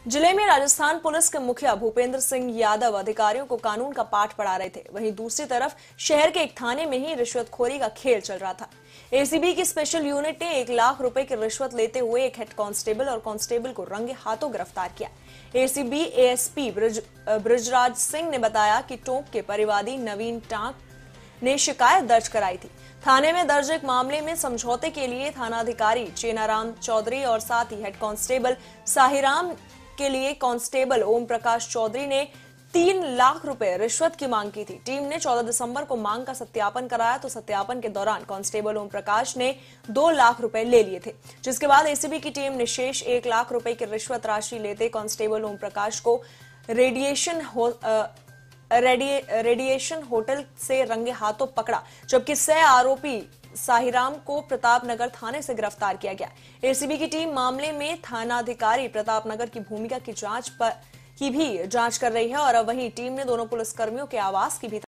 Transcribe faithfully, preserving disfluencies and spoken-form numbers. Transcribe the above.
जिले में राजस्थान पुलिस के मुखिया भूपेंद्र सिंह यादव अधिकारियों को कानून का पाठ पढ़ा रहे थे। वहीं दूसरी तरफ शहर के एक थाने में ही रिश्वतखोरी का खेल चल रहा था। एसीबी की स्पेशल यूनिट ने एक लाख रुपए की रिश्वत लेते हुए एक हेड कांस्टेबल और कांस्टेबल को रंगे हाथों गिरफ्तार किया। एसीबी एएसपी ब्रिज ब्रिजराज सिंह ने बताया कि टोंक के परिवादी नवीन टांक ने शिकायत दर्ज कराई थी। थाने में दर्ज एक मामले में समझौते के लिए थानाधिकारी चेनाराम चौधरी और साथ ही हेड कांस्टेबल साहिराम के लिए कांस्टेबल ओम प्रकाश चौधरी ने तीन लाख रुपए रिश्वत की मांग की थी। टीम ने चौदह दिसंबर को मांग का सत्यापन कराया तो सत्यापन के दौरान कांस्टेबल ओम प्रकाश ने दो लाख रुपए ले लिए थे, जिसके बाद एसीबी की टीम ने शेष एक लाख रुपए की रिश्वत राशि लेते कांस्टेबल ओम प्रकाश को रेडिएशन हो, आ, रेडिए, रेडिएशन होटल से रंगे हाथों पकड़ा, जबकि सह आरोपी साहिराम को प्रतापनगर थाने से गिरफ्तार किया गया। एसीबी की टीम मामले में थानाधिकारी प्रतापनगर की भूमिका की जांच पर की भी जांच कर रही है और वहीं टीम ने दोनों पुलिसकर्मियों के आवास की भी